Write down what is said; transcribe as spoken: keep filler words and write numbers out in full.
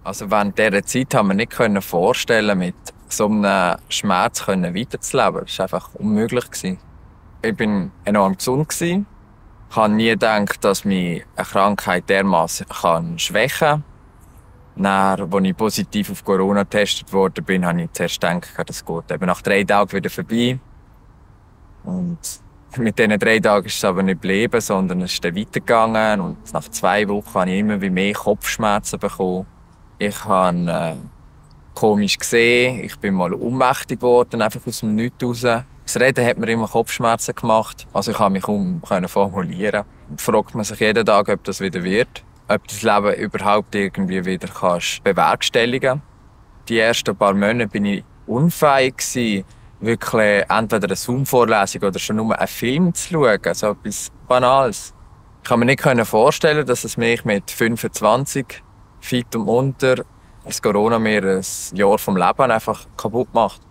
Also während dieser Zeit haben wir nicht vorstellen, mit so einem Schmerz weiterzuleben. Das war einfach unmöglich. Ich war enorm gesund. Ich habe nie gedacht, dass mich eine Krankheit dermassen schwächen kann. Dann, als ich positiv auf Corona getestet wurde, bin, habe ich zuerst gedacht, das geht eben nach drei Tagen wieder vorbei. Und mit diesen drei Tagen ist es aber nicht geblieben, sondern es ist dann weitergegangen. Und nach zwei Wochen habe ich immer mehr Kopfschmerzen bekommen. Ich habe äh, komisch gesehen, ich bin mal ohnmächtig geworden, einfach aus dem Nichts raus. Das Reden hat mir immer Kopfschmerzen gemacht. Also ich konnte mich kaum formulieren. Da fragt man sich jeden Tag, ob das wieder wird. Ob du das Leben überhaupt irgendwie wieder kannst bewerkstelligen kannst. Die ersten paar Monate war ich unfähig gewesen, wirklich entweder eine Zoom-Vorlesung oder schon nur einen Film zu schauen. So etwas Banales. Ich kann mir nicht vorstellen, dass es mich mit fünfundzwanzig fit und munter das Corona mir ein Jahr vom Leben einfach kaputt macht.